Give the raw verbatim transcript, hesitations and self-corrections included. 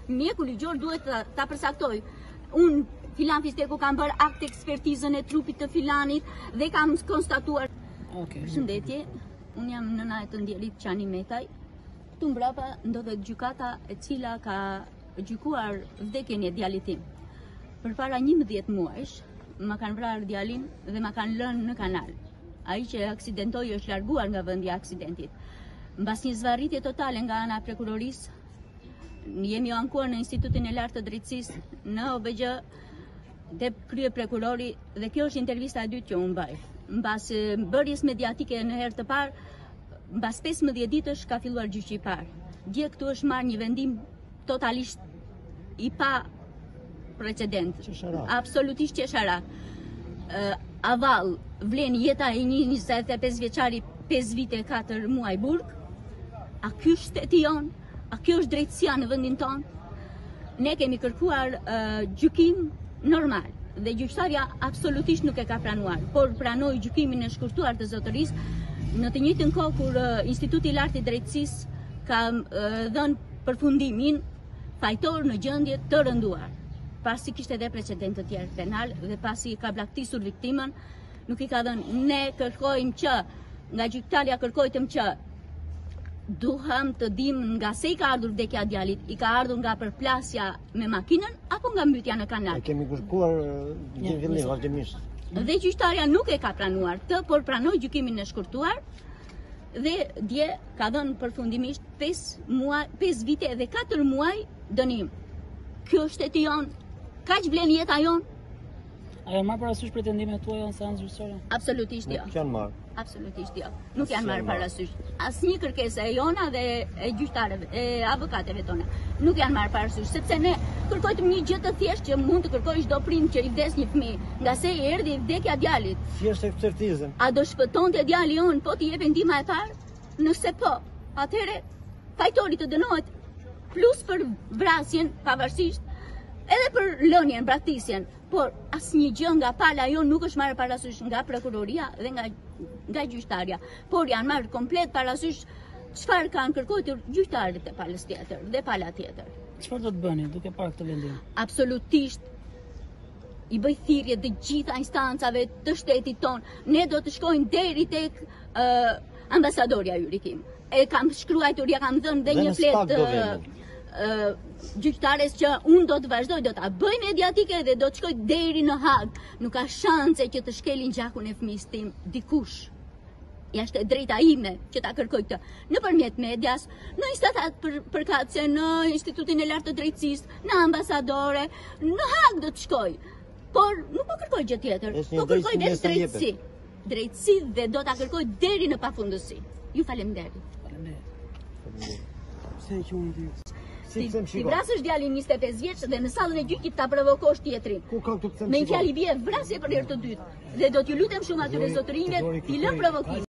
mjeku ligjor duhet ta, ta përsaktoj. Unë filan Fisteku kam bërë akt ekspertizën e trupit të filanit dhe kam konstatuar. Okay. Përshëndetje, unë jam nëna e të ndjerit Qani Metaj. Këtu mbrapa ndodhet gjykata e cila ka gjykuar vdekjen e djalit tim. Përpara njëmbëdhjetë muajsh, ma kanë vrarë djalin dhe ma kanë lënë në kanal. Ai që aksidentoi është larguar nga vendi i aksidentit. Mbas një zvarritje totale nga ana e prokurorisë, jemi ankuar në Institutin e Lartë të Drejtësisë, në O B G, te krye prokurori, dhe kjo është intervista e dytë që unë bëj. Mbas bërjes mediatike në herë të parë, mbas pesëmbëdhjetë ditësh ka filluar gjyqi i parë. Dje këtu është marrë një vendim totalisht i pa precedent. Absolutisht qesharak. Uh, aval vlen jeta e një njëzet e pesë vjeçari pesë vite e katër muaj burg. A ky është shteti jon? A kjo është drejtësia në vendin ton? Ne kemi kërkuar uh, gjykim normal dhe gjyqtarja absolutisht nuk e ka pranuar, por pranoi gjykimin e shkurtuar të zotërisë në të njëjtën kohë kur uh, Instituti i Lartë i Drejtësisë ka uh, dhënë përfundimin fajtor në gjendje të rënduar. Pasi kishte edhe precedent të tjerë penal dhe pasi ka blaktisur viktimën, nuk i ka dhënë. Ne kërkojmë që, nga gjyktarja kërkojtëm që duham të dim nga se i ka ardhur vdekja e djalit, i ka ardhur nga përplasja me makinën apo nga mbytja në kanal. E kemi kërkuar në fillim vazhdimisht. Dhe gjyqtarja nuk e ka pranuar të, por pranoi gjykimin e shkurtuar dhe dje ka dhënë përfundimisht pesë muaj, pesë vite dhe katër muaj dënim. Kjo është shteti jon. Kaq vlen jeta jon? A janë marrë parasysh pretendimet tuaja në seancë gjyqësore? Absolutisht jo. Nuk janë marrë. Absolutisht jo. Nuk janë marrë parasysh. Asnjë kërkesë e jona dhe e gjyqtarëve, e avokatëve tona. Nuk janë marrë parasysh, sepse ne kërkojtëm një gjë të thjeshtë që mund të kërkojë çdo prind që i vdes një fëmijë, nga se erdhi vdekja e djalit. Thjesht ekspertizën. A do shpëtonte djali jon po t'i jepte ndihma e parë? Nëse po, atëherë fajtori të dënohet plus për vrasjen pavarësisht edhe për lënien, braktisjen, por asnjë gjë nga pala jo nuk është marrë parasysh nga prokuroria dhe nga nga gjyqtarja, por janë marrë komplet parasysh çfarë kanë kërkuar gjyqtarët e palës tjetër dhe pala tjetër. Çfarë do të bëni duke parë këtë vendim? Absolutisht i bëj thirrje të gjitha instancave të shtetit ton. Ne do të shkojmë deri tek uh, ambasadorja yri Kim. E kam shkruar, ja kam dhënë dhe një fletë uh, gjyqtares që unë do të vazhdoj, do ta bëj mediatike dhe do të shkoj deri në Hag. Nuk ka shanse që të shkelin gjakun e fëmijës tim dikush. Jashtë e drejta ime që ta kërkoj këtë nëpërmjet medias, në instatat për, përkatëse, në Institutin e Lartë të Drejtësisë, në ambasadore, në Hag do të shkoj. Por nuk po kërkoj gjë tjetër, po kërkoj vetëm drejtësi. Drejtësi dhe do ta kërkoj deri në pafundësi. Ju faleminderit. Faleminderit. Pse e quhen ti? Si, si vrasësh djalin njëzet e pesë vjeç dhe në sallën e gjykimit ta provokosh tjetrin. Ku ka këtë pse? Me një fjalë bie vrasje për herë të dytë. Dhe do t'ju lutem shumë atyre zotërinjve, i lë provokimin.